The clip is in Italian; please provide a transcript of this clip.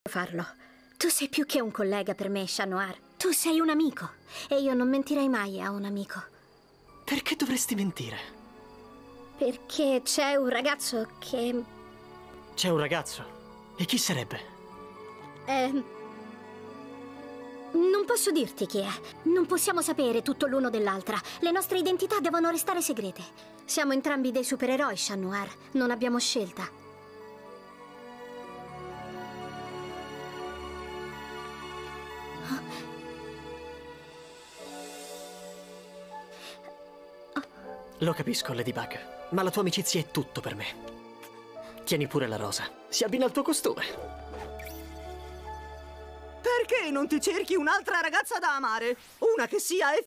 farlo. Tu sei più che un collega per me, Chat Noir. Tu sei un amico. E io non mentirei mai a un amico. Perché dovresti mentire? Perché c'è un ragazzo che... C'è un ragazzo? E chi sarebbe? Non posso dirti chi è. Non possiamo sapere tutto l'uno dell'altra. Le nostre identità devono restare segrete. Siamo entrambi dei supereroi, Chat Noir. Non abbiamo scelta. Lo capisco, Ladybug, ma la tua amicizia è tutto per me. Tieni pure la rosa. Si abbina al tuo costume. Perché non ti cerchi un'altra ragazza da amare? Una che sia